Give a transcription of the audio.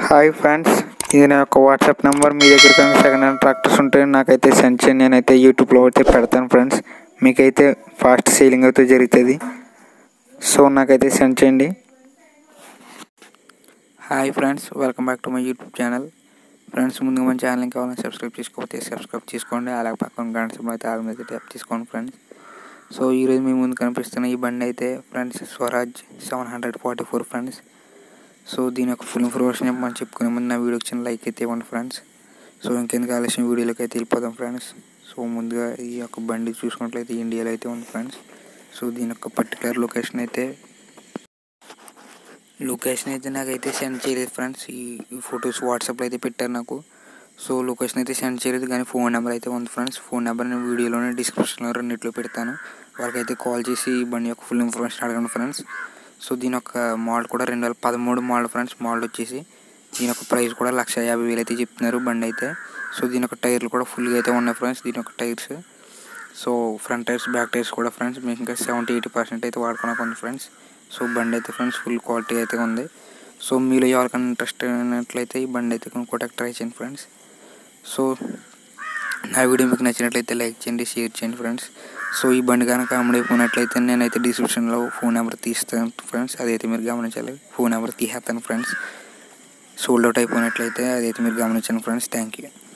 Hi friends, ఇది నా యొక్క వాట్సాప్ నెంబర్. మీ దగ్గర కానీ సెకండ్ హ్యాండ్ ట్రాక్టర్స్ ఉంటే నాకైతే సెండ్ చేయండి. నేనైతే యూట్యూబ్లో అయితే పెడతాను ఫ్రెండ్స్. మీకైతే ఫాస్ట్ సేలింగ్ అయితే జరుగుతుంది. సో నాకైతే సెండ్ చేయండి. Hi friends, welcome back to my YouTube channel. Friends, ముందుగా మన ఛానల్ కావాలని సబ్స్క్రైబ్ చేసుకోకపోతే సబ్స్క్రైబ్ చేసుకోండి. అలాగే పక్కన గంట సింబల్ అయితే ఆల్ మీద ట్యాప్ చేసుకోండి ఫ్రెండ్స్. సో ఈరోజు మీ ముందు కనిపిస్తున్న ఈ బండి అయితే ఫ్రెండ్స్ స్వరాజ్ 744 ఫ్రెండ్స్. సో దీని యొక్క ఫుల్ ఇన్ఫర్మేషన్ మనం చెప్పుకునే ముందు నా వీడియోకి చిన్న లైక్ అయితే ఇవ్వండి ఫ్రెండ్స్. సో ఇంకెందుకు ఆలస్యం వీడియోలోకి అయితే వెళ్ళిపోదాం ఫ్రెండ్స్. సో ముందుగా ఈ యొక్క బండి చూసుకున్నట్లయితే ఇండియాలో అయితే ఉంది ఫ్రెండ్స్. సో దీని యొక్క పర్టికులర్ లొకేషన్ అయితే నాకైతే సెండ్ చేయలేదు ఫ్రెండ్స్. ఈ ఫొటోస్ వాట్సాప్లో అయితే పెట్టారు నాకు. సో లొకేషన్ అయితే సెండ్ చేయలేదు, కానీ ఫోన్ నెంబర్ అయితే ఉంది ఫ్రెండ్స్. ఫోన్ నెంబర్ నేను వీడియోలోనే డిస్క్రిప్షన్లో రెండిట్లో పెడతాను. వాళ్ళకైతే కాల్ చేసి ఈ బండి యొక్క ఫుల్ ఇన్ఫర్మేషన్ అడగండి ఫ్రెండ్స్. సో దీని యొక్క మోడల్ కూడా 2013 మోడల్ ఫ్రెండ్స్. మోడల్ వచ్చేసి దీని యొక్క ప్రైస్ కూడా 1,50,000 అయితే చెప్తున్నారు బండి అయితే. సో దీని యొక్క టైర్లు కూడా ఫుల్గా అయితే ఉన్నాయి ఫ్రెండ్స్. దీని యొక్క tyres, so front tyres, back tyres కూడా ఫ్రెండ్స్ మీకు ఇంకా 70-80% అయితే వాడుకున్నాక ఉంది ఫ్రెండ్స్. సో బండి అయితే ఫ్రెండ్స్ ఫుల్ క్వాలిటీ అయితే ఉంది. సో మీలో ఎవరికైనా ఇంట్రెస్ట్ అయినట్లయితే ఈ బండి అయితే కొనుక్కోవడానికి ట్రై చేయండి ఫ్రెండ్స్. సో నా వీడియో మీకు నచ్చినట్లయితే లైక్ చేయండి, షేర్ చేయండి ఫ్రెండ్స్. సో ఈ బండి కనుక అమ్ముడైపోయినట్లయితే నేనైతే డిస్క్రిప్షన్లో ఫోన్ నెంబర్ తీస్తాను ఫ్రెండ్స్. అదైతే మీరు గమనించాలి. ఫోన్ నెంబర్ తీసేస్తాను ఫ్రెండ్స్. సోల్డ్ అవుట్ అయిపోయినట్లయితే అదైతే మీరు గమనించండి ఫ్రెండ్స్. Thank you.